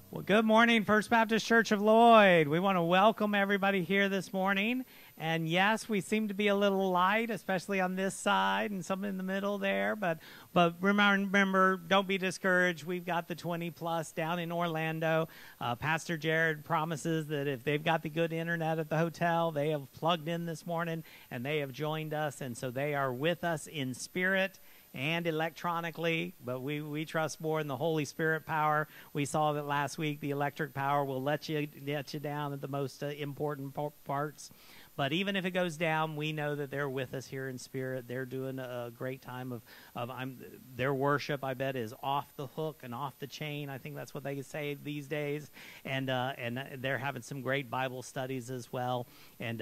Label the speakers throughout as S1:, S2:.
S1: Well, good morning, First Baptist Church of Lloyd. We want to welcome everybody here this morning. And yes, we seem to be a little light, especially on this side and some in the middle there. But remember, don't be discouraged. We've got the 20 plus down in Orlando. Pastor Jared promises that if they've got the good internet at the hotel, they have plugged in this morning and they have joined us. And so they are with us in spirit and electronically, but we trust more in the Holy Spirit power. We saw that last week. The electric power will let you down at the most important parts. But even if it goes down, we know that they're with us here in spirit. They're doing a great time of their worship, I bet, is off the hook and off the chain. I think that's what they say these days. And they're having some great Bible studies as well. And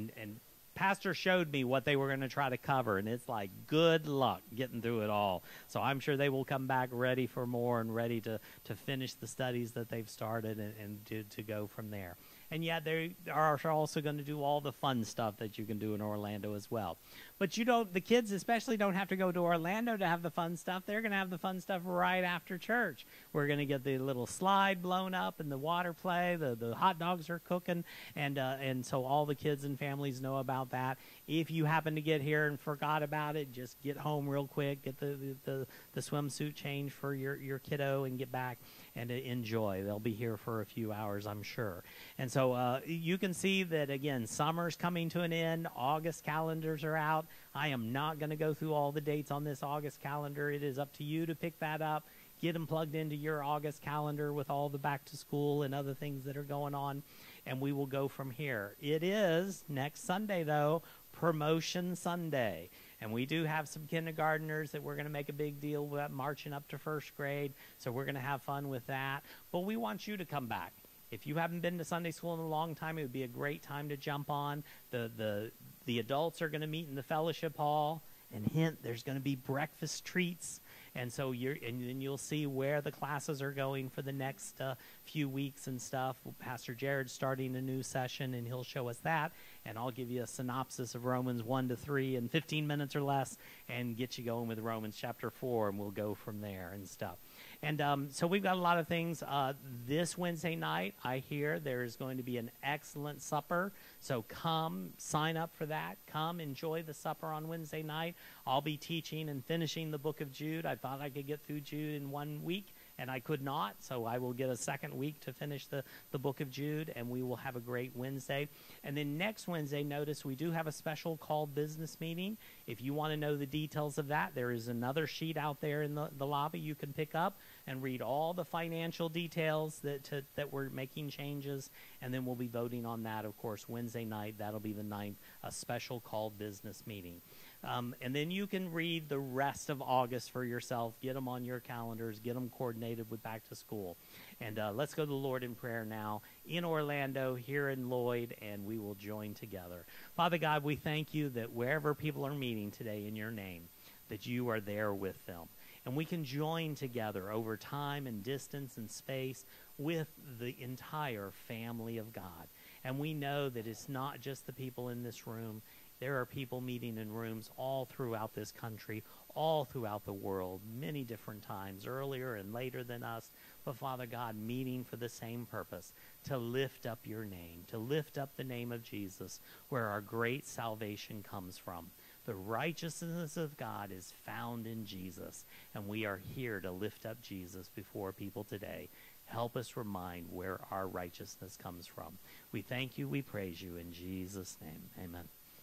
S1: Pastor showed me what they were going to try to cover, and it's like good luck getting through it all. So I'm sure they will come back ready for more and ready to finish the studies that they've started and to go from there. And yet they are also going to do all the fun stuff that you can do in Orlando as well. But the kids especially don't have to go to Orlando to have the fun stuff. They're going to have the fun stuff right after church. We're going to get the little slide blown up and the water play. The hot dogs are cooking. And so all the kids and families know about that. If you happen to get here and forgot about it, just get home real quick, get the swimsuit change for your kiddo and get back and enjoy. They'll be here for a few hours, I'm sure. And so you can see that, again, summer's coming to an end. August calendars are out. I am not going to go through all the dates on this August calendar. It is up to you to pick that up. Get them plugged into your August calendar with all the back to school and other things that are going on, and we will go from here. It is next Sunday, though, Promotion Sunday. And we do have some kindergartners that we're going to make a big deal about marching up to first grade, so we're going to have fun with that. But we want you to come back. If you haven't been to Sunday school in a long time, it would be a great time to jump on. The adults are going to meet in the fellowship hall, and hint, there's going to be breakfast treats. And so then you'll see where the classes are going for the next few weeks and stuff. Pastor Jared's starting a new session, and he'll show us that. And I'll give you a synopsis of Romans 1 to 3 in 15 minutes or less and get you going with Romans chapter 4, and we'll go from there and stuff. And so we've got a lot of things. This Wednesday night, I hear there is going to be an excellent supper. So come, sign up for that. Come, enjoy the supper on Wednesday night. I'll be teaching and finishing the book of Jude. I thought I could get through Jude in 1 week, and I could not. So I will get a second week to finish the book of Jude, and we will have a great Wednesday. And then next Wednesday, notice we do have a special called business meeting. If you want to know the details of that, there is another sheet out there in the lobby you can pick up and read all the financial details that we're making changes, and then we'll be voting on that, of course, Wednesday night. That'll be the 9th, a special called business meeting. And then you can read the rest of August for yourself. Get them on your calendars. Get them coordinated with back to school. And let's go to the Lord in prayer now in Orlando, here in Lloyd, and we will join together. Father God, we thank you that wherever people are meeting today in your name, that you are there with them. And we can join together over time and distance and space with the entire family of God. And we know that it's not just the people in this room. There are people meeting in rooms all throughout this country, all throughout the world, many different times, earlier and later than us. But Father God, meeting for the same purpose, to lift up your name, to lift up the name of Jesus, where our great salvation comes from. The righteousness of God is found in Jesus, and we are here to lift up Jesus before people today. Help us remind where our righteousness comes from. We thank you, we praise you, in Jesus' name. Amen.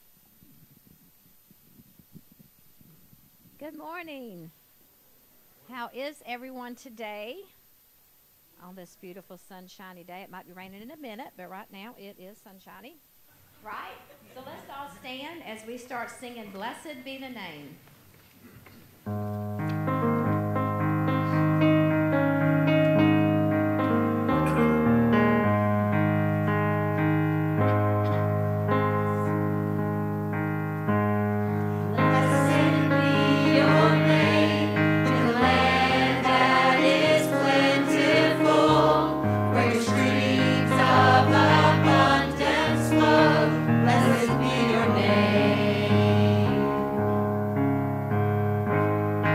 S2: Good morning. How is everyone today on this beautiful sunshiny day? It might be raining in a minute, but right now it is sunshiny. Right? So let's all stand as we start singing Blessed Be the Name.
S3: Blessed be your name.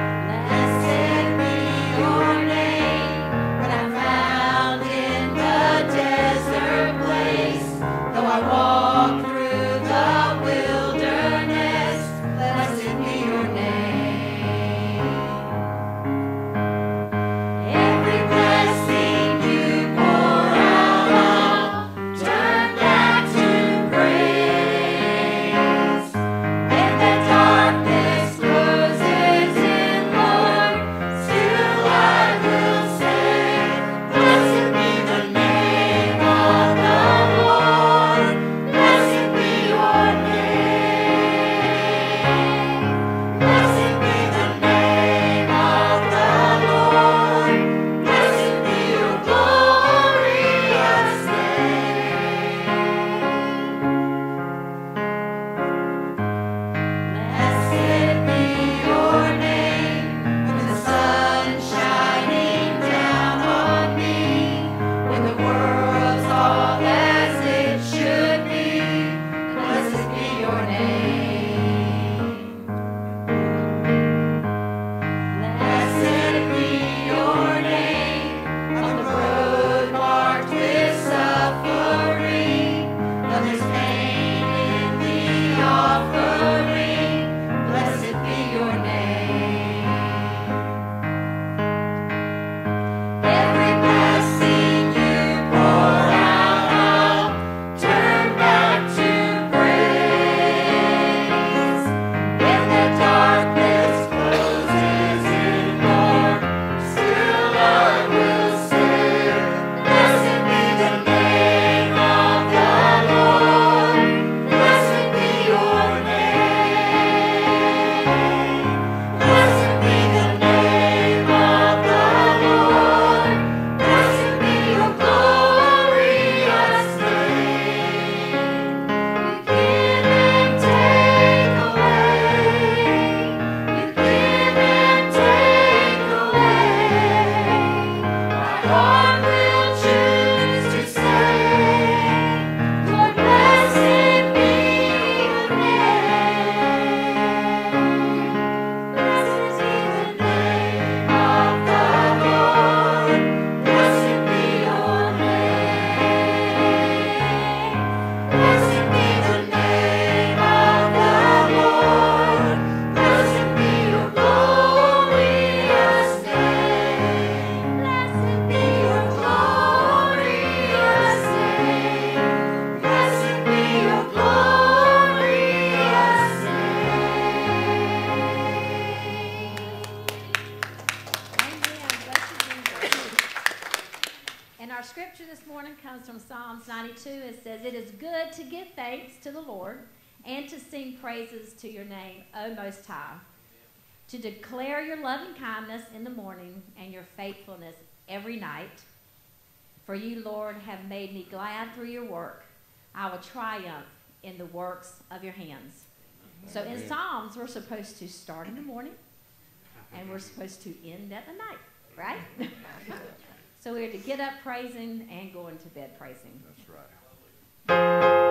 S2: our scripture this morning comes from Psalms 92. It says, "It is good to give thanks to the Lord and to sing praises to your name, O Most High, to declare your loving kindness in the morning and your faithfulness every night. For you, Lord, have made me glad through your work. I will triumph in the works of your hands." So in Psalms, we're supposed to start in the morning and we're supposed to end at the night, right? So we're to get up praising and going to bed praising.
S3: That's right.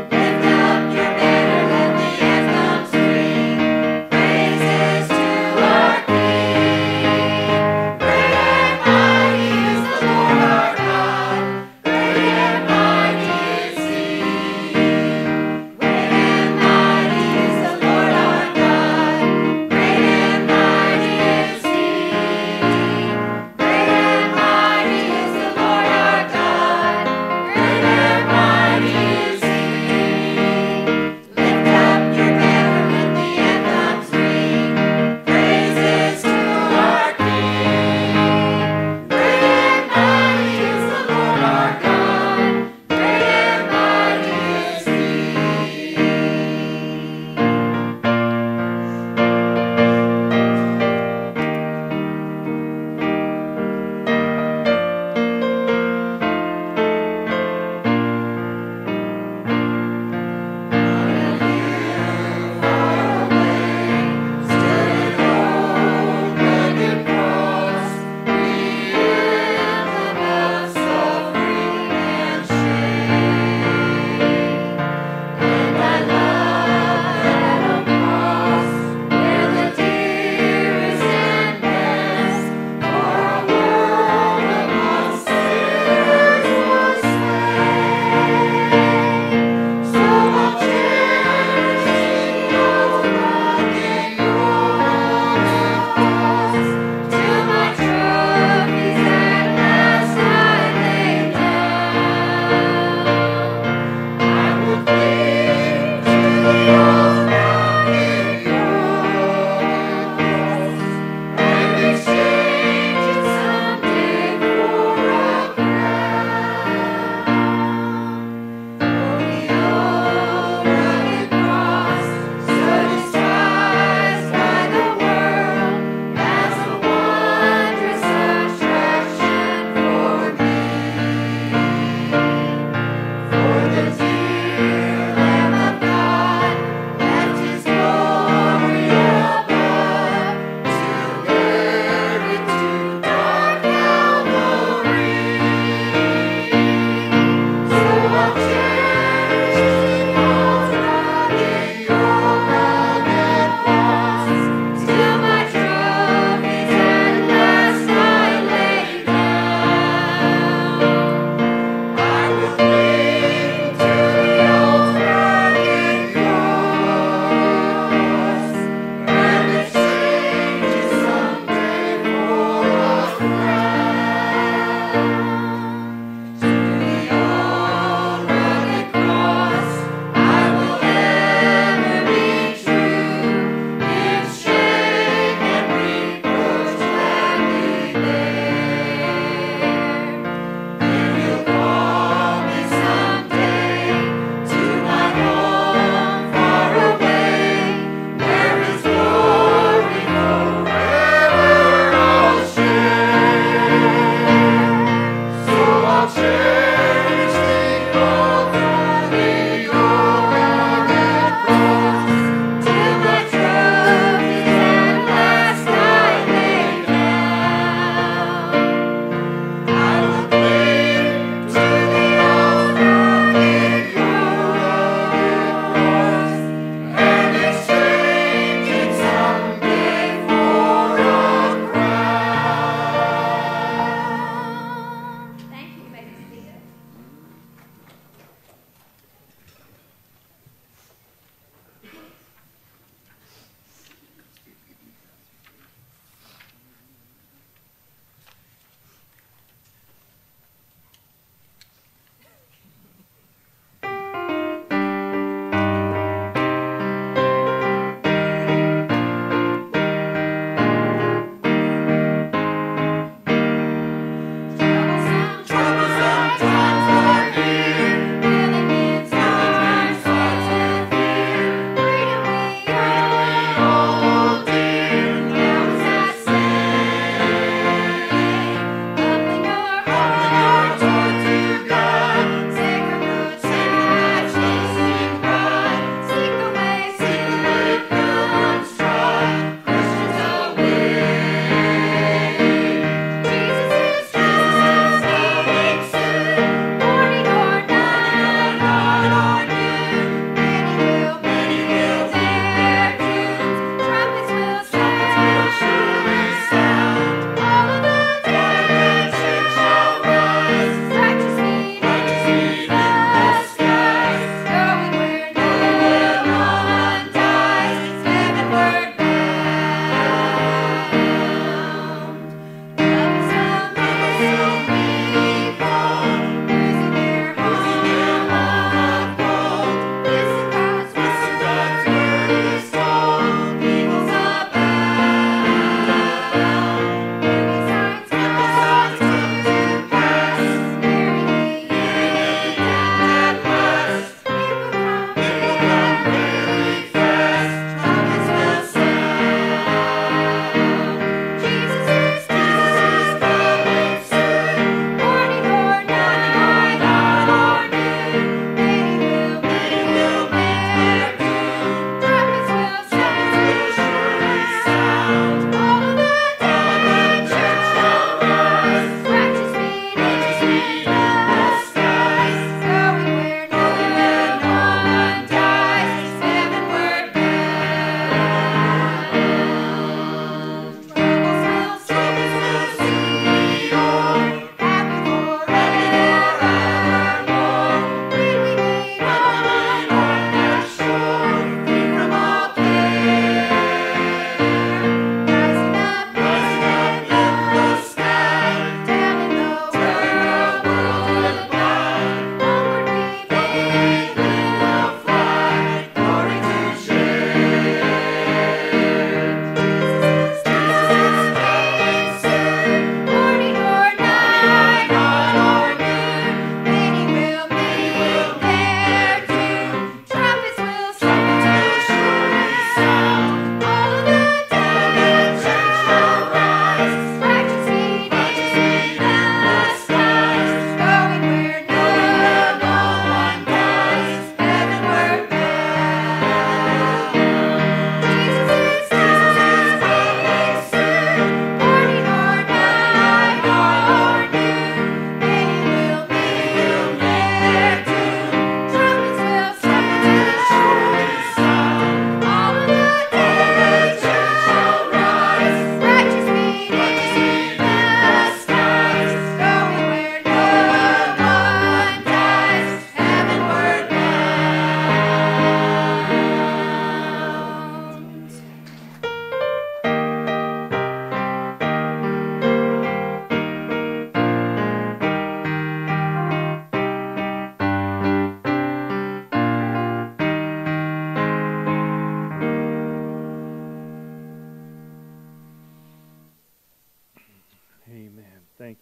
S4: Praises to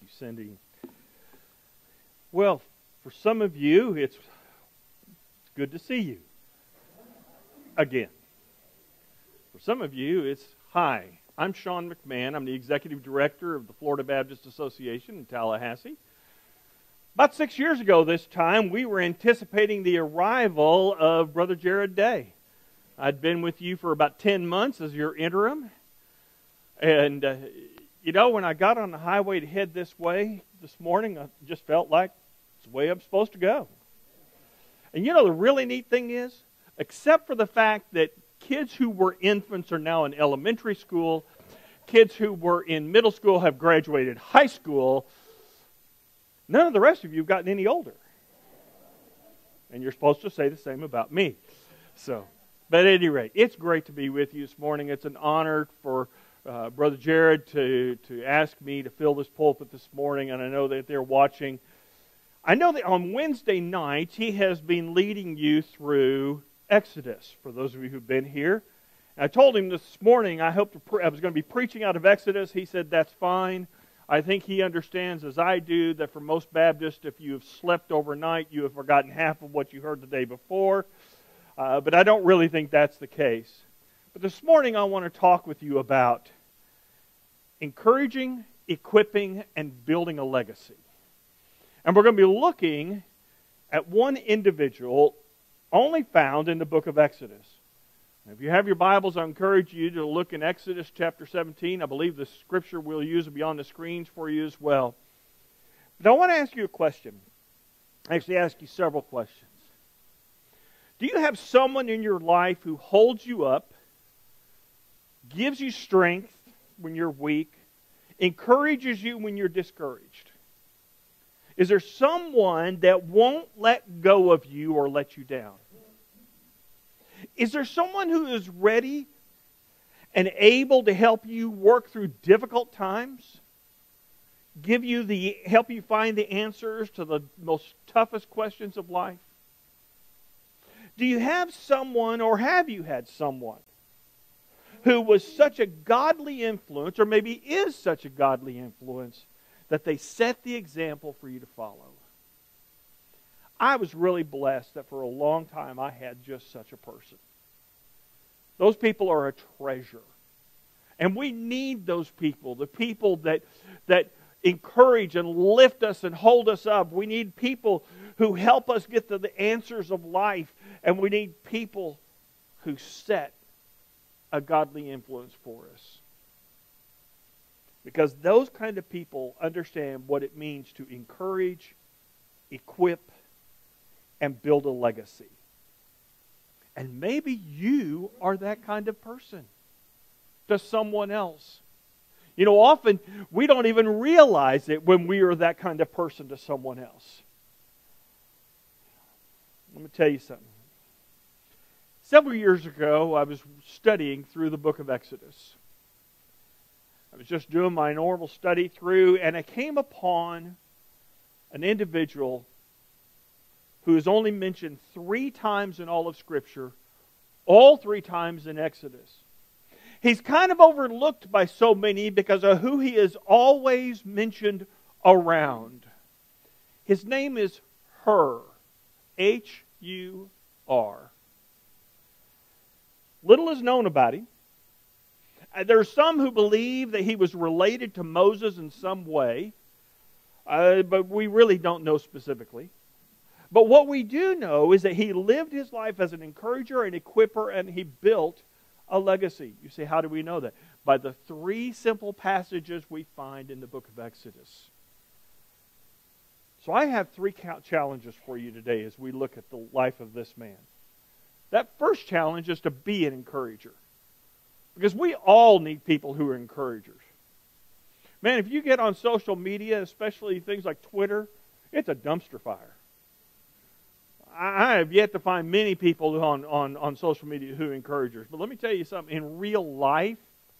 S4: you, Cindy. Well, for some of you, it's good to see you again. For some of you, it's hi. I'm Sean McMahon. I'm the executive director of the Florida Baptist Association in Tallahassee. About 6 years ago this time, we were anticipating the arrival of Brother Jared Day. I'd been with you for about 10 months as your interim. And, when I got on the highway to head this way this morning, I just felt like it's the way I'm supposed to go. And the really neat thing is, except for the fact that kids who were infants are now in elementary school, kids who were in middle school have graduated high school, none of the rest of you have gotten any older. And you're supposed to say the same about me. But at any rate, it's great to be with you this morning. It's an honor for Brother Jared to ask me to fill this pulpit this morning, and I know that they're watching. I know that on Wednesday nights, he has been leading you through Exodus, for those of you who've been here. I told him this morning I was going to be preaching out of Exodus. He said that's fine. I think he understands, as I do, that for most Baptists, if you have slept overnight, you have forgotten half of what you heard the day before. But I don't really think that's the case. But this morning I want to talk with you about encouraging, equipping, and building a legacy. And we're going to be looking at one individual only found in the book of Exodus. If you have your Bibles, I encourage you to look in Exodus chapter 17. I believe the scripture we'll use will be on the screens for you as well. But I want to ask you a question. Actually, ask you several questions. Do you have someone in your life who holds you up, gives you strength when you're weak, encourages you when you're discouraged? Is there someone that won't let go of you or let you down? Is there someone who is ready and able to help you work through difficult times? Help you find the answers to the most toughest questions of life? Do you have someone, or have you had someone, who was such a godly influence, or maybe is such a godly influence, that they set the example for you to follow? I was really blessed that for a long time I had just such a person. Those people are a treasure. And we need those people, the people that encourage and lift us and hold us up. We need people who help us get to the answers of life. And we need people who set a godly influence for us. Because those kind of people understand what it means to encourage, equip, and build a legacy. And maybe you are that kind of person to someone else. Often we don't even realize it when we are that kind of person to someone else. Let me tell you something. Several years ago, I was studying through the book of Exodus. I was just doing my normal study through, and I came upon an individual who is only mentioned 3 times in all of Scripture, all 3 times in Exodus. He's kind of overlooked by so many because of who he is always mentioned around. His name is Hur. H-U-R. Little is known about him. There are some who believe that he was related to Moses in some way, but we really don't know specifically. But what we do know is that he lived his life as an encourager and equipper, and he built a legacy. You say, how do we know that? By the 3 simple passages we find in the book of Exodus. So I have 3 challenges for you today as we look at the life of this man. That first challenge is to be an encourager. Because we all need people who are encouragers. Man, if you get on social media, especially things like Twitter, it's a dumpster fire. I have yet to find many people on social media who are encouragers. But let me tell you something. In real life,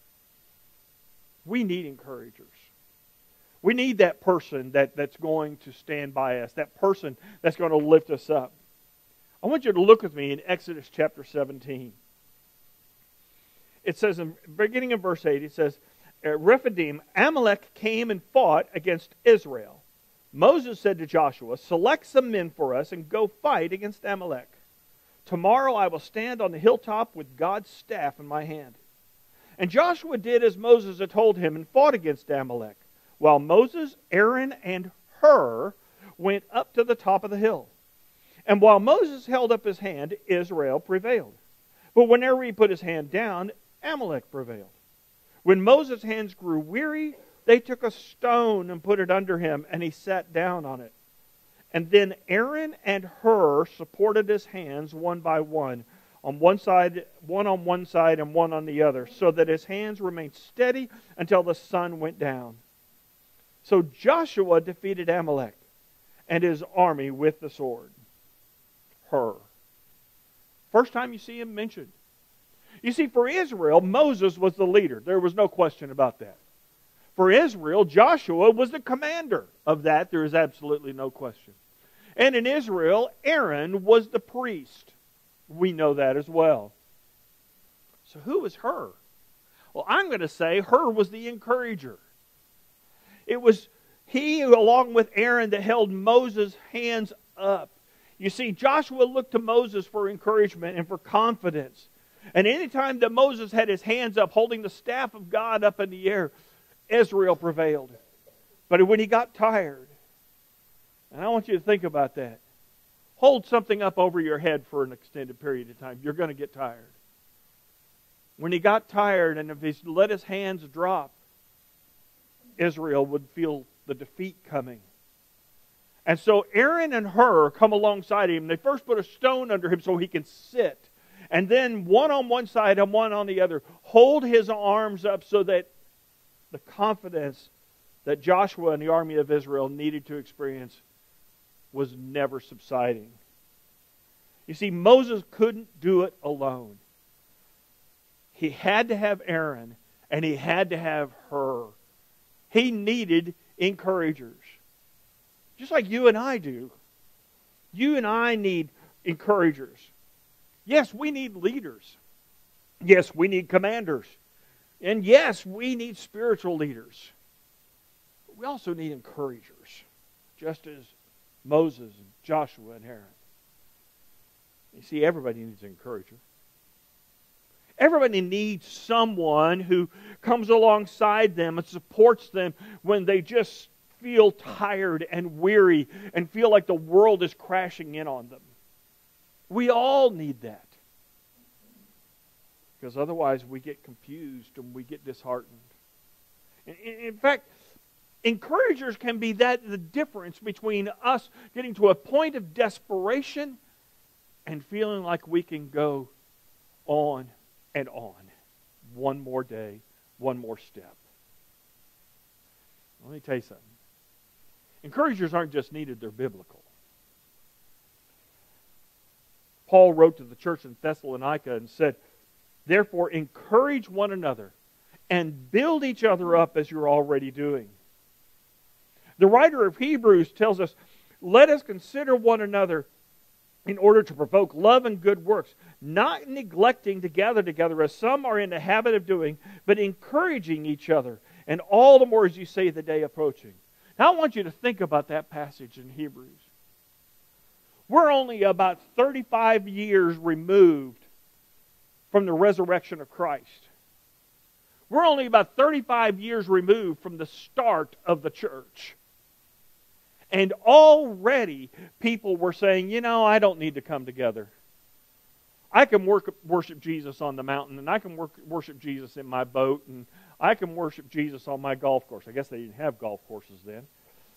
S4: we need encouragers. We need that person that's going to stand by us, that person that's going to lift us up. I want you to look with me in Exodus chapter 17. It says, beginning in verse 8, it says, at Rephidim, Amalek came and fought against Israel. Moses said to Joshua, "Select some men for us and go fight against Amalek. Tomorrow I will stand on the hilltop with God's staff in my hand." And Joshua did as Moses had told him and fought against Amalek, while Moses, Aaron, and Hur went up to the top of the hill. And while Moses held up his hand, Israel prevailed. But whenever he put his hand down, Amalek prevailed. When Moses' hands grew weary, they took a stone and put it under him, and he sat down on it. And then Aaron and Hur supported his hands one by one on one side and one on the other, so that his hands remained steady until the sun went down. So Joshua defeated Amalek and his army with the sword. Hur. First time you see him mentioned. You see, for Israel, Moses was the leader. There was no question about that. For Israel, Joshua was the commander of that. There is absolutely no question. And in Israel, Aaron was the priest. We know that as well. So who was Hur? Well, I'm going to say Hur was the encourager. It was he, along with Aaron, that held Moses' hands up. You see, Joshua looked to Moses for encouragement and for confidence. And anytime that Moses had his hands up, holding the staff of God up in the air, Israel prevailed. But when he got tired, and I want you to think about that, hold something up over your head for an extended period of time. You're going to get tired. When he got tired, and if he let his hands drop, Israel would feel the defeat coming. And so Aaron and Hur come alongside him. They first put a stone under him so he can sit. And then one on one side and one on the other, hold his arms up so that the confidence that Joshua and the army of Israel needed to experience was never subsiding. You see, Moses couldn't do it alone. He had to have Aaron, and he had to have Hur. He needed encouragers. Just like you and I do. You and I need encouragers. Yes, we need leaders. Yes, we need commanders. And yes, we need spiritual leaders. But we also need encouragers, just as Moses and Joshua and Aaron. You see, everybody needs an encourager. Everybody needs someone who comes alongside them and supports them when they just feel tired and weary and feel like the world is crashing in on them. We all need that. Because otherwise we get confused and we get disheartened. In fact, encouragers can be the difference between us getting to a point of desperation and feeling like we can go on and on. One more day, one more step. Let me tell you something. Encouragers aren't just needed, they're biblical. Paul wrote to the church in Thessalonica and said, "Therefore encourage one another and build each other up as you're already doing." The writer of Hebrews tells us, "Let us consider one another in order to provoke love and good works, not neglecting to gather together as some are in the habit of doing, but encouraging each other, and all the more as you see the day approaching." Now I want you to think about that passage in Hebrews. We're only about 35 years removed from the resurrection of Christ. We're only about 35 years removed from the start of the church. And already people were saying, I don't need to come together. I can worship Jesus on the mountain, and I can worship Jesus in my boat, and I can worship Jesus on my golf course. I guess they didn't have golf courses then.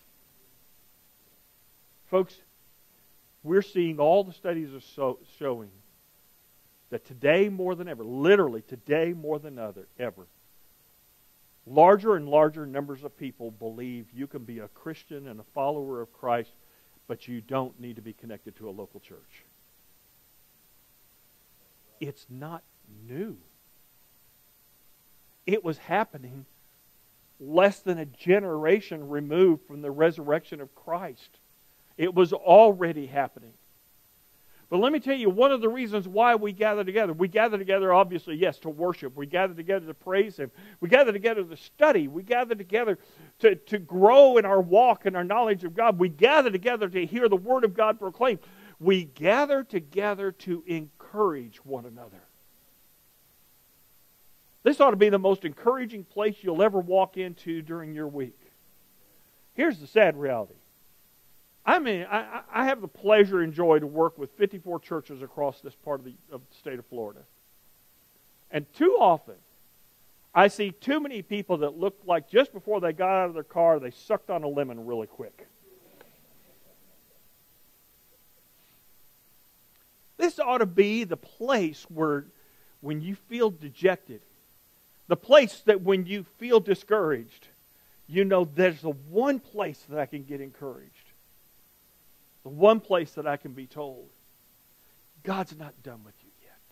S4: Folks, we're seeing all the studies are showing that today more than ever, literally today more than ever, larger and larger numbers of people believe you can be a Christian and a follower of Christ, but you don't need to be connected to a local church. It's not new. It was happening less than a generation removed from the resurrection of Christ. It was already happening. But let me tell you, one of the reasons why we gather together, obviously, yes, to worship. We gather together to praise Him. We gather together to study. We gather together to grow in our walk and our knowledge of God. We gather together to hear the Word of God proclaimed. We gather together to encourage one another. This ought to be the most encouraging place you'll ever walk into during your week. Here's the sad reality. I have the pleasure and joy to work with 54 churches across this part of the state of Florida. And too often, I see too many people that look like just before they got out of their car, they sucked on a lemon really quick. This ought to be the place where, when you feel dejected, the place that when you feel discouraged, you know there's the one place that I can get encouraged. The one place that I can be told, God's not done with you yet.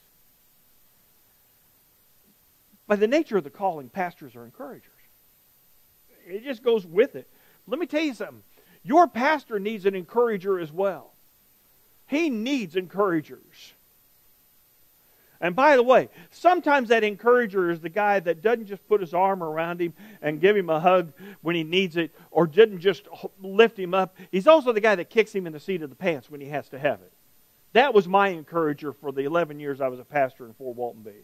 S4: By the nature of the calling, pastors are encouragers. It just goes with it. Let me tell you something. Your pastor needs an encourager as well. He needs encouragers. And by the way, sometimes that encourager is the guy that doesn't just put his arm around him and give him a hug when he needs it, or didn't just lift him up. He's also the guy that kicks him in the seat of the pants when he has to have it. That was my encourager for the 11 years I was a pastor in Fort Walton Beach.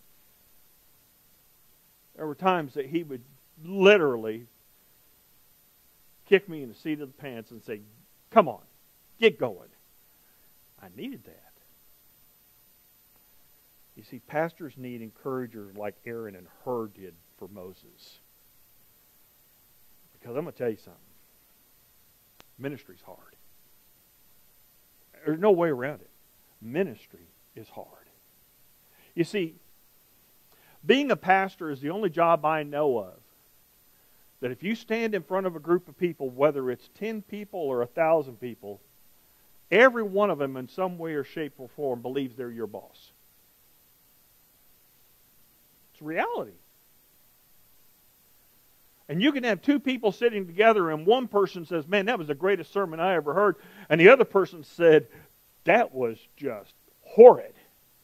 S4: There were times that he would literally kick me in the seat of the pants and say, "Come on, get going." I needed that. You see, pastors need encouragers like Aaron and Hur did for Moses. Because I'm going to tell you something. Ministry's hard. There's no way around it. Ministry is hard. You see, being a pastor is the only job I know of that if you stand in front of a group of people, whether it's 10 people or 1,000 people, every one of them in some way or shape or form believes they're your boss. Reality. And you can have two people sitting together and one person says, "Man, that was the greatest sermon I ever heard," and the other person said, "That was just horrid."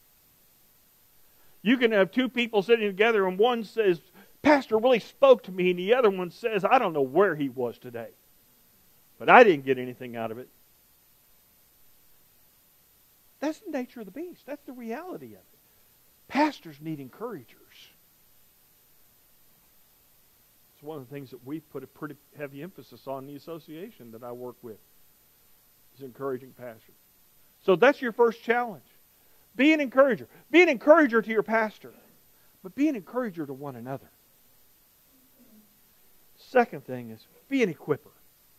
S4: You can have two people sitting together and one says, "Pastor really spoke to me," and the other one says, "I don't know where he was today, but I didn't get anything out of it." That's the nature of the beast. That's the reality of it. Pastors need encouragers. It's one of the things that we've put a pretty heavy emphasis on in the association that I work with, is encouraging pastors. So that's your first challenge. Be an encourager. Be an encourager to your pastor, but be an encourager to one another. Second thing is, be an equipper.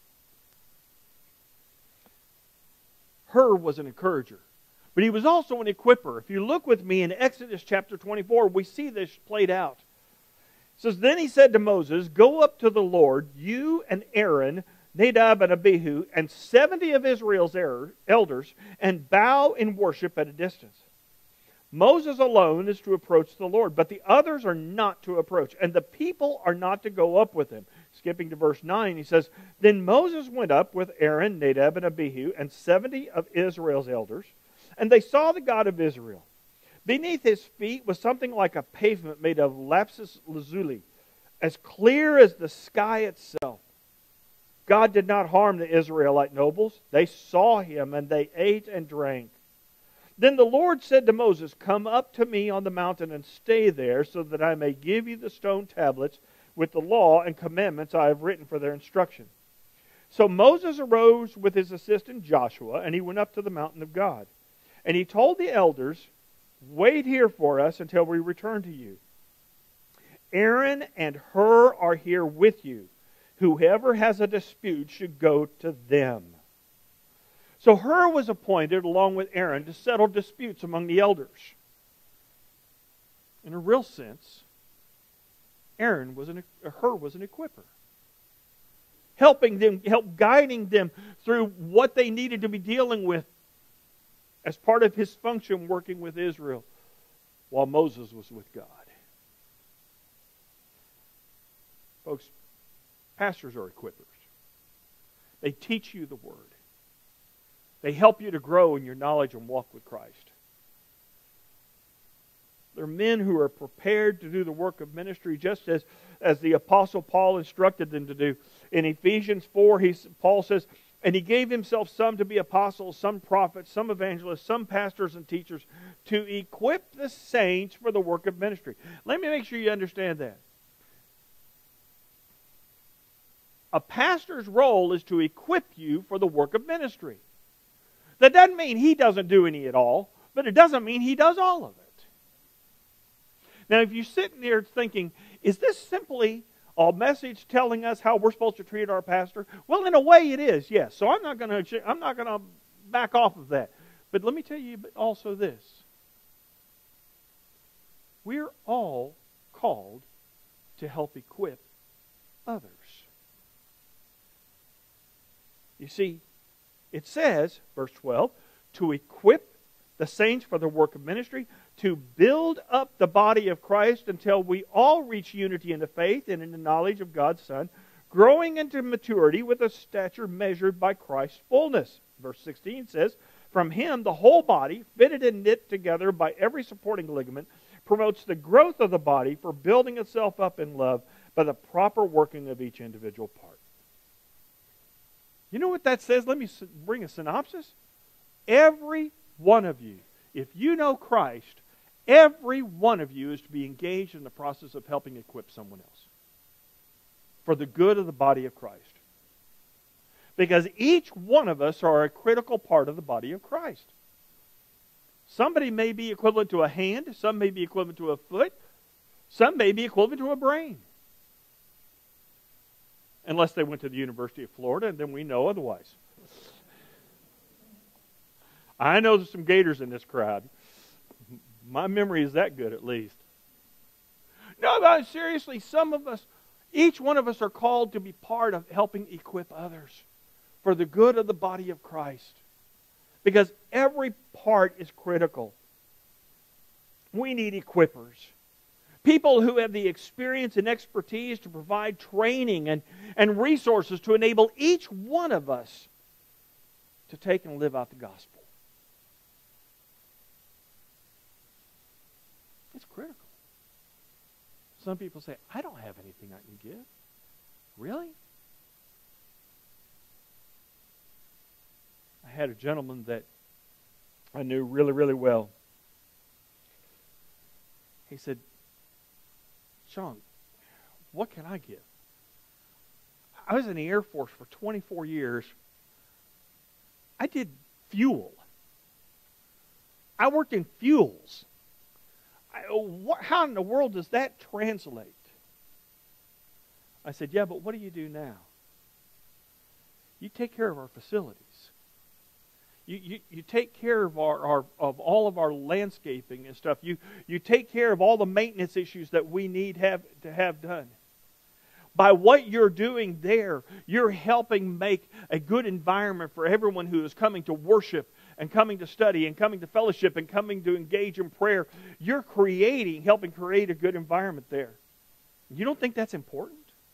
S4: Hur was an encourager. But he was also an equipper. If you look with me in Exodus chapter 24, we see this played out. It says, "Then he said to Moses, 'Go up to the Lord, you and Aaron, Nadab and Abihu, and 70 of Israel's elders, and bow in worship at a distance. Moses alone is to approach the Lord, but the others are not to approach, and the people are not to go up with him.'" Skipping to verse 9, he says, "Then Moses went up with Aaron, Nadab, and Abihu, and 70 of Israel's elders, and they saw the God of Israel. Beneath his feet was something like a pavement made of lapis lazuli, as clear as the sky itself. God did not harm the Israelite nobles. They saw him, and they ate and drank. Then the Lord said to Moses, 'Come up to me on the mountain and stay there, so that I may give you the stone tablets with the law and commandments I have written for their instruction.' So Moses arose with his assistant Joshua, and he went up to the mountain of God. And he told the elders, 'Wait here for us until we return to you. Aaron and Hur are here with you. Whoever has a dispute should go to them.' So Hur was appointed along with Aaron to settle disputes among the elders. In a real sense, Hur was an equipper, guiding them through what they needed to be dealing with as part of his function working with Israel while Moses was with God. Folks, pastors are equippers. They teach you the Word. They help you to grow in your knowledge and walk with Christ. They're men who are prepared to do the work of ministry just as the Apostle Paul instructed them to do. In Ephesians 4, Paul says, "And he gave himself some to be apostles, some prophets, some evangelists, some pastors and teachers, to equip the saints for the work of ministry." Let me make sure you understand that. A pastor's role is to equip you for the work of ministry. That doesn't mean he doesn't do any at all, but it doesn't mean he does all of it. Now, if you're sitting there thinking, is this simply a message telling us how we're supposed to treat our pastor? Well, in a way it is, yes. So I'm not going to back off of that. But let me tell you also this. We're all called to help equip others. You see, it says, verse 12, to equip the saints for the work of ministry, to build up the body of Christ until we all reach unity in the faith and in the knowledge of God's Son, growing into maturity with a stature measured by Christ's fullness. Verse 16 says, from Him the whole body, fitted and knit together by every supporting ligament, promotes the growth of the body for building itself up in love by the proper working of each individual part. You know what that says? Let me bring a synopsis. Every one of you, if you know Christ, every one of you is to be engaged in the process of helping equip someone else for the good of the body of Christ. Because each one of us are a critical part of the body of Christ. Somebody may be equivalent to a hand, some may be equivalent to a foot, some may be equivalent to a brain. Unless they went to the University of Florida, and then we know otherwise. I know there's some Gators in this crowd. My memory is that good, at least. No, but seriously, some of us, each one of us are called to be part of helping equip others for the good of the body of Christ. Because every part is critical. We need equippers. People who have the experience and expertise to provide training and resources to enable each one of us to take and live out the gospel. It's critical. Some people say, I don't have anything I can give. Really? I had a gentleman that I knew really, really well. He said, Sean, what can I give? I was in the Air Force for 24 years. I did fuel. I worked in fuels. How in the world does that translate? I said, yeah, but what do you do now? You take care of our facilities. You take care of of all of our landscaping and stuff. You take care of all the maintenance issues that we need to have done. By what you're doing there, you're helping make a good environment for everyone who is coming to worship and coming to study and coming to fellowship and coming to engage in prayer. You're helping create a good environment there. You don't think that's important?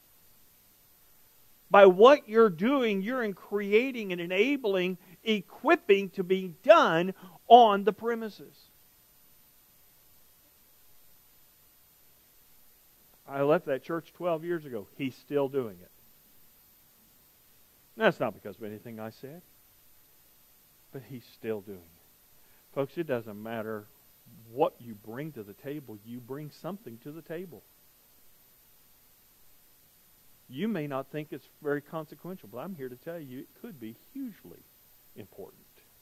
S4: By what you're doing, you're creating and enabling, equipping to be done on the premises. I left that church 12 years ago. He's still doing it. That's not because of anything I said, but he's still doing it. Folks, it doesn't matter what you bring to the table. You bring something to the table. You may not think it's very consequential, but I'm here to tell you it could be hugely important.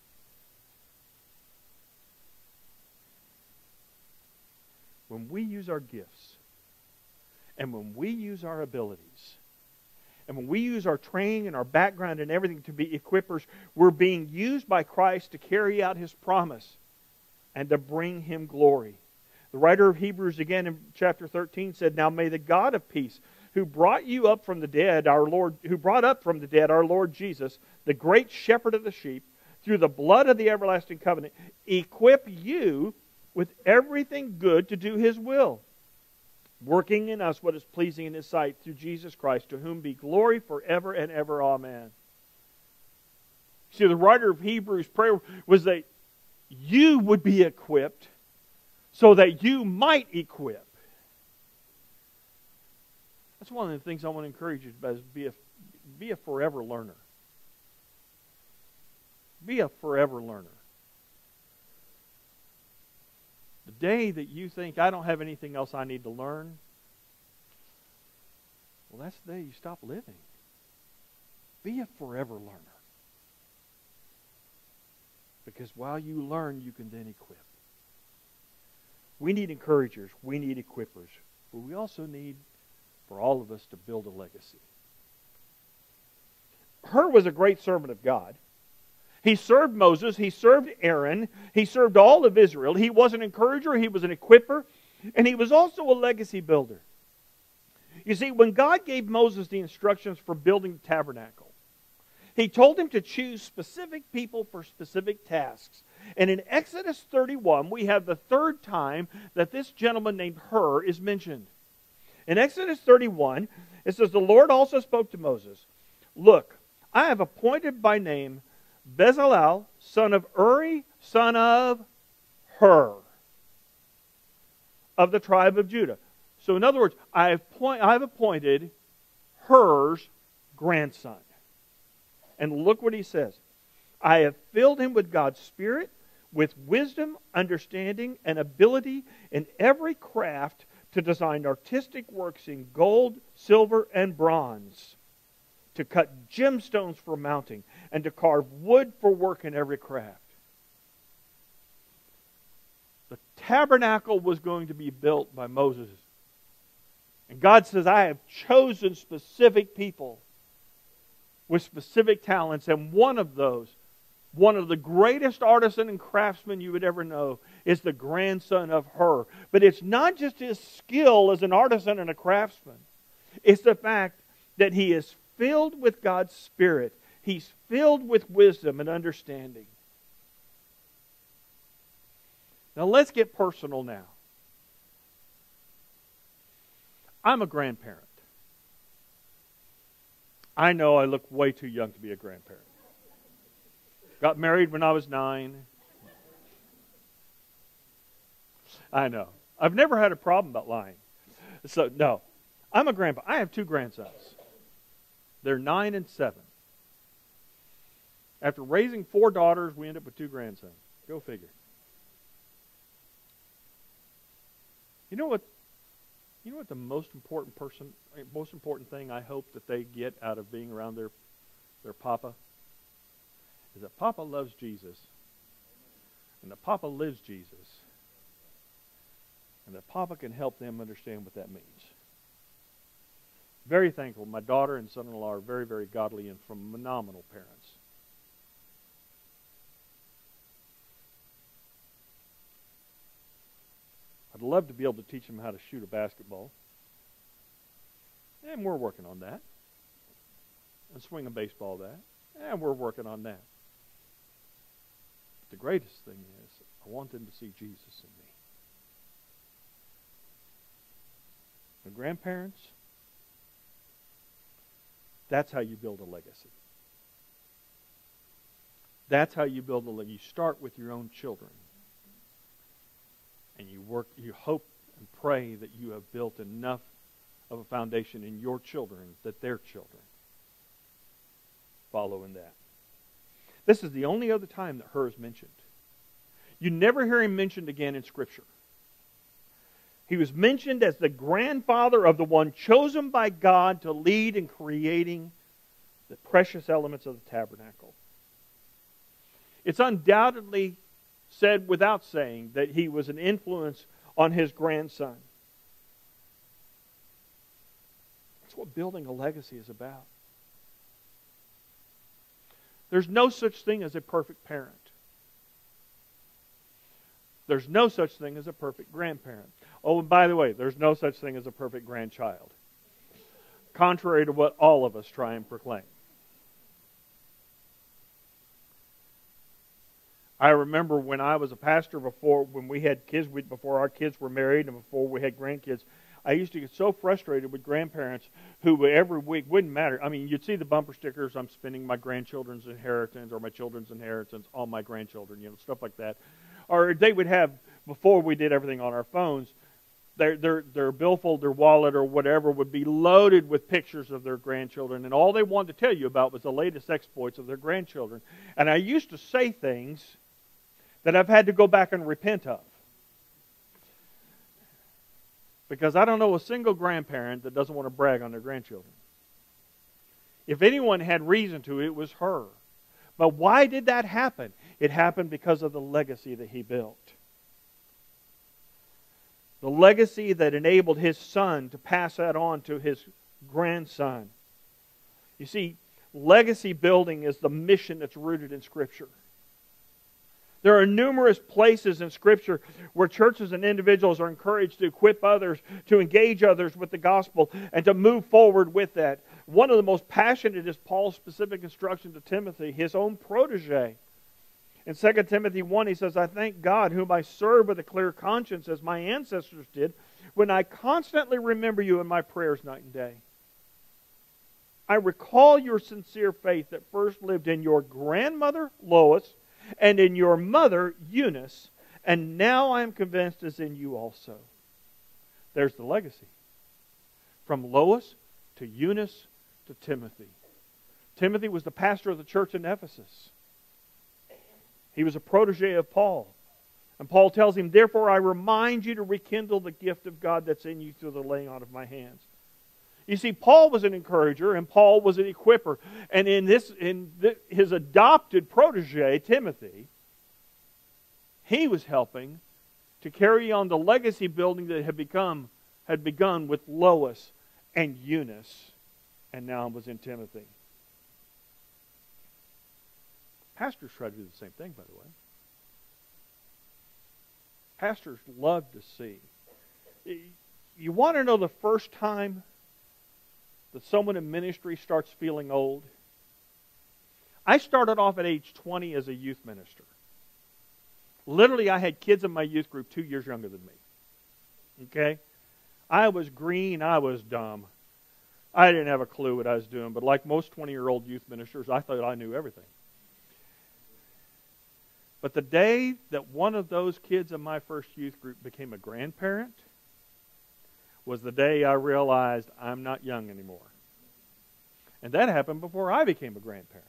S4: When we use our gifts, and when we use our abilities, and when we use our training and our background and everything to be equippers, we're being used by Christ to carry out His promise and to bring Him glory. The writer of Hebrews again in chapter 13 said, now may the God of peace, who brought up from the dead our Lord Jesus, the great shepherd of the sheep, through the blood of the everlasting covenant, equip you with everything good to do His will, working in us what is pleasing in His sight through Jesus Christ, to whom be glory forever and ever. Amen. See, the writer of Hebrews' prayer was that you would be equipped so that you might equip. That's one of the things I want to encourage you about, is be a forever learner. Be a forever learner. The day that you think, I don't have anything else I need to learn, well, that's the day you stop living. Be a forever learner. Because while you learn, you can then equip. We need encouragers. We need equippers. But we also need, for all of us, to build a legacy. Hur was a great servant of God. He served Moses. He served Aaron. He served all of Israel. He was an encourager. He was an equipper. And he was also a legacy builder. You see, when God gave Moses the instructions for building the tabernacle, He told him to choose specific people for specific tasks. And in Exodus 31, we have the third time that this gentleman named Hur is mentioned. In Exodus 31, it says, "The Lord also spoke to Moses, 'Look, I have appointed by name Bezalel, son of Uri, son of Hur, of the tribe of Judah.'" So in other words, I have appointed Hur's grandson. And look what he says. "I have filled him with God's Spirit, with wisdom, understanding, and ability in every craft to design artistic works in gold, silver, and bronze, to cut gemstones for mounting, and to carve wood for work in every craft." The tabernacle was going to be built by Moses. And God says, "I have chosen specific people with specific talents, and one of those, one of the greatest artisan and craftsmen you would ever know, is the grandson of Hur." But it's not just his skill as an artisan and a craftsman. It's the fact that he is filled with God's Spirit. He's filled with wisdom and understanding. Now let's get personal now. I'm a grandparent. I know I look way too young to be a grandparent. Got married when I was 9. I know. I've never had a problem about lying. So, no. I'm a grandpa. I have 2 grandsons. They're 9 and 7. After raising 4 daughters, we end up with 2 grandsons. Go figure. You know what the most important thing I hope that they get out of being around their papa? Is that Papa loves Jesus, and that Papa lives Jesus, and that Papa can help them understand what that means. Very thankful. My daughter and son-in-law are very, very godly and from phenomenal parents. I'd love to be able to teach them how to shoot a basketball. And we're working on that. And swing a baseball that. And we're working on that. But the greatest thing is, I want them to see Jesus in me. The grandparents, that's how you build a legacy. That's how you build a legacy. You start with your own children. And you hope and pray that you have built enough of a foundation in your children that their children follow in that. This is the only other time that Hur is mentioned. You never hear him mentioned again in Scripture. He was mentioned as the grandfather of the one chosen by God to lead in creating the precious elements of the tabernacle. It's undoubtedly said without saying that he was an influence on his grandson. That's what building a legacy is about. There's no such thing as a perfect parent. There's no such thing as a perfect grandparent. Oh, and by the way, there's no such thing as a perfect grandchild. Contrary to what all of us try and proclaim. I remember when I was a pastor when we had kids, before our kids were married and before we had grandkids, I used to get so frustrated with grandparents who every week, wouldn't matter. I mean, you'd see the bumper stickers, I'm spending my grandchildren's inheritance or my children's inheritance on my grandchildren, stuff like that. Or they would have, before we did everything on our phones, their billfold, their wallet, or whatever would be loaded with pictures of their grandchildren, and all they wanted to tell you about was the latest exploits of their grandchildren. And I used to say things that I've had to go back and repent of. Because I don't know a single grandparent that doesn't want to brag on their grandchildren. If anyone had reason to, it was her. But why did that happen? It happened because of the legacy that he built. The legacy that enabled his son to pass that on to his grandson. You see, legacy building is the mission that's rooted in Scripture. There are numerous places in Scripture where churches and individuals are encouraged to equip others, to engage others with the gospel, and to move forward with that. One of the most passionate is Paul's specific instruction to Timothy, his own protege. In 2 Timothy 1, he says, I thank God, whom I serve with a clear conscience, as my ancestors did, when I constantly remember you in my prayers night and day. I recall your sincere faith that first lived in your grandmother, Lois, and in your mother, Eunice, and now I am convinced is in you also. There's the legacy. From Lois to Eunice to Timothy. Timothy was the pastor of the church in Ephesus. He was a protege of Paul. And Paul tells him, therefore I remind you to rekindle the gift of God that's in you through the laying on of my hands. You see, Paul was an encourager and Paul was an equipper. And his adopted protege, Timothy, he was helping to carry on the legacy building that had begun with Lois and Eunice, and now was in Timothy. Pastors try to do the same thing, by the way. Pastors love to see. You want to know the first time that someone in ministry starts feeling old? I started off at age 20 as a youth minister. Literally, I had kids in my youth group 2 years younger than me. Okay? I was green, I was dumb. I didn't have a clue what I was doing, but like most 20-year-old youth ministers, I thought I knew everything. But the day that one of those kids in my first youth group became a grandparent was the day I realized I'm not young anymore. And that happened before I became a grandparent.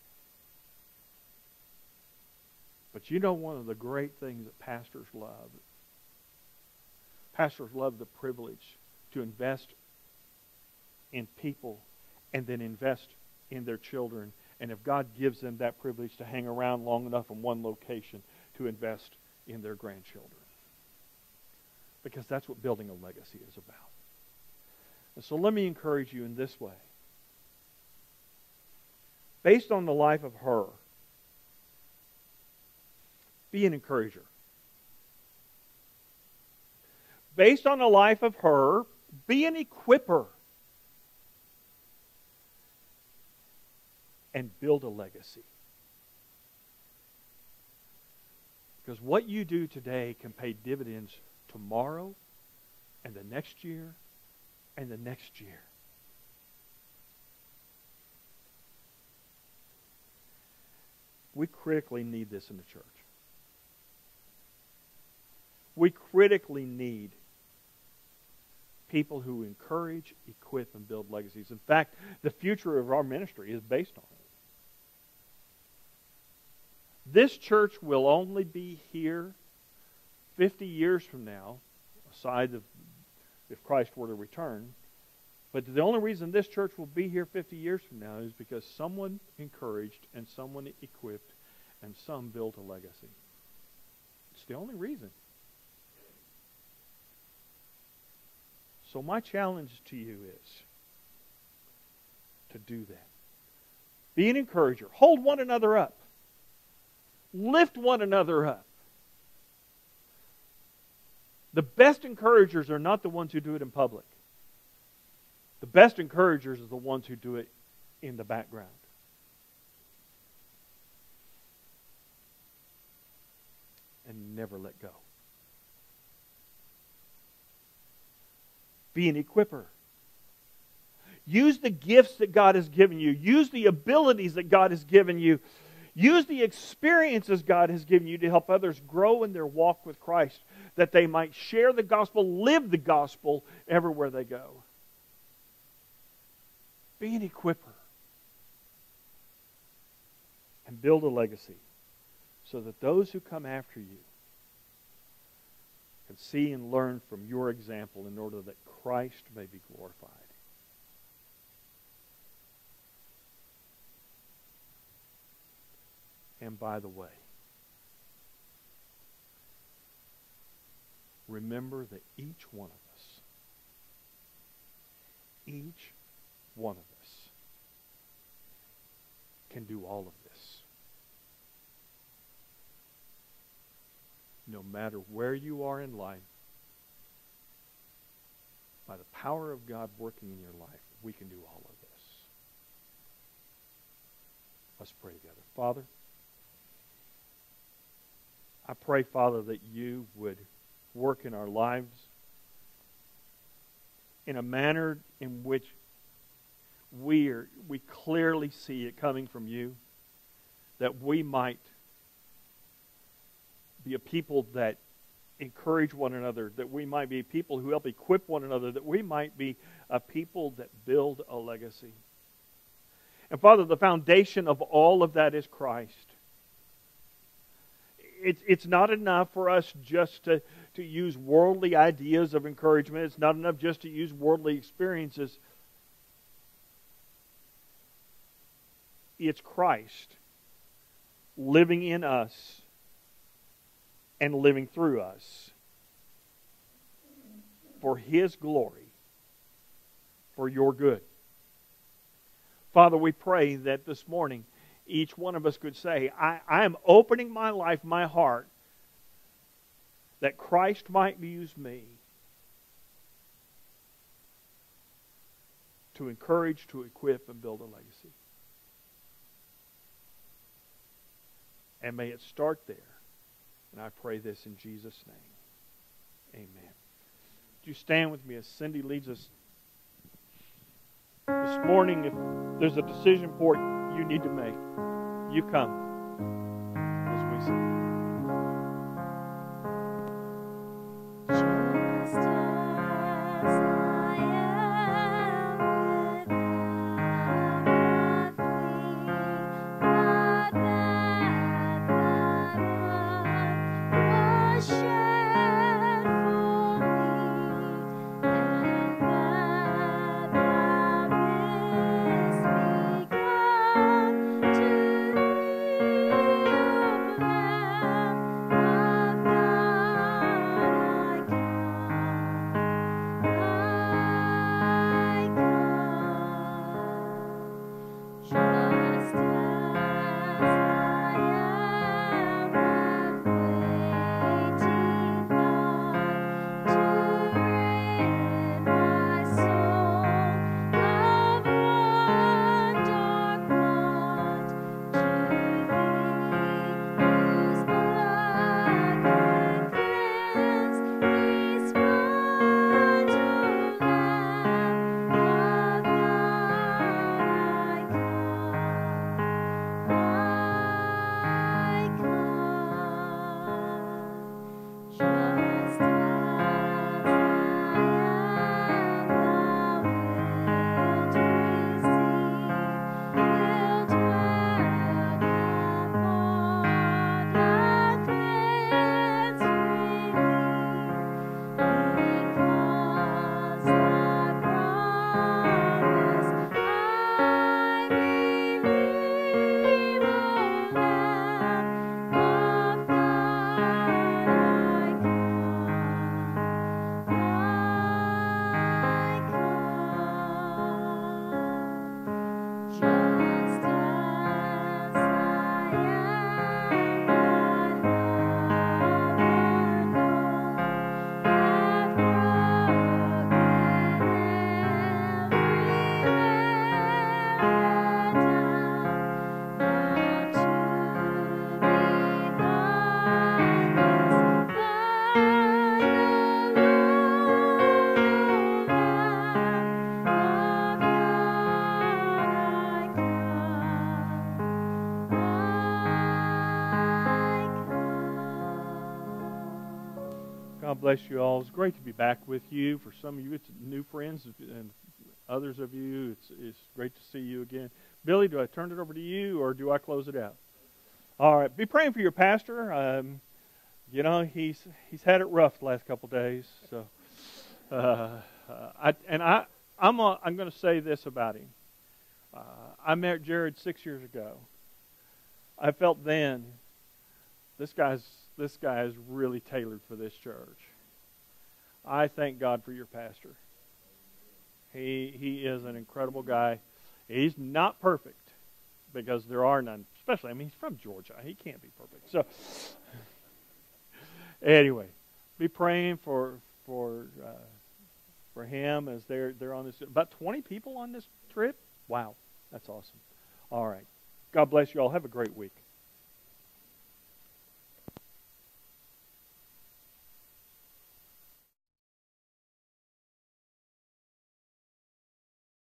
S4: But you know one of the great things that pastors love? Pastors love the privilege to invest in people and then invest in their children. And if God gives them that privilege to hang around long enough in one location, to invest in their grandchildren. Because that's what building a legacy is about. And so let me encourage you in this way. Based on the life of her, be an encourager. Based on the life of her, be an equipper. And build a legacy. Because what you do today can pay dividends tomorrow and the next year and the next year. We critically need this in the church. We critically need people who encourage, equip, and build legacies. In fact, the future of our ministry is based on it. This church will only be here 50 years from now, aside of if Christ were to return. But the only reason this church will be here 50 years from now is because someone encouraged and someone equipped and some built a legacy. It's the only reason. So my challenge to you is to do that. Be an encourager. Hold one another up. Lift one another up. The best encouragers are not the ones who do it in public. The best encouragers are the ones who do it in the background. And never let go. Be an equipper. Use the gifts that God has given you. Use the abilities that God has given you. Use the experiences God has given you to help others grow in their walk with Christ, that they might share the gospel, live the gospel everywhere they go. Be an equipper. And build a legacy so that those who come after you can see and learn from your example in order that Christ may be glorified. And by the way, remember that each one of us can do all of this. No matter where you are in life, by the power of God working in your life, we can do all of this. Let's pray together. Father, I pray, Father, that you would work in our lives in a manner in which we clearly see it coming from you, that we might be a people that encourage one another, that we might be people who help equip one another, that we might be a people that build a legacy. And Father, the foundation of all of that is Christ. It's not enough for us just to use worldly ideas of encouragement. It's not enough just to use worldly experiences. It's Christ living in us and living through us for His glory, for your good. Father, we pray that this morning each one of us could say, I am opening my life, my heart, that Christ might use me to encourage, to equip, and build a legacy. And may it start there. And I pray this in Jesus' name. Amen. Would you stand with me as Cindy leads us this morning? If there's a decision point you need to make, you come as we sing.
S3: Just as I am without nothing, but that blood was shed for me, and that thou didst become to reveal
S4: God bless you all. It's great to be back with you. For some of you, it's new friends, and others of you, it's great to see you again. Billy, do I turn it over to you, or do I close it out? All right. Be praying for your pastor. You know, he's had it rough the last couple of days. So, I'm going to say this about him. I met Jared 6 years ago. I felt then, this guy is really tailored for this church. I thank God for your pastor. He is an incredible guy. He's not perfect, because there are none. Especially, I mean, he's from Georgia. He can't be perfect. So, anyway, be praying for him as they're on this. About 20 people on this trip. Wow, that's awesome. All right. God bless you all. Have a great week.